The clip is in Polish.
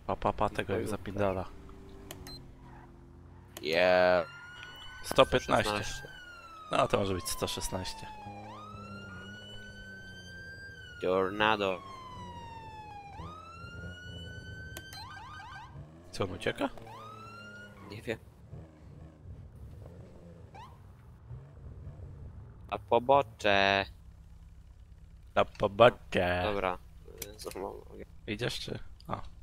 Pa, tego jak zapindala. Yeah. 115. 116. No to może być 116. Tornado. Co, on ucieka? Nie wiem. A pobocze. Na pobocze. Dobra. Znowu mogę. Idziesz czy? A.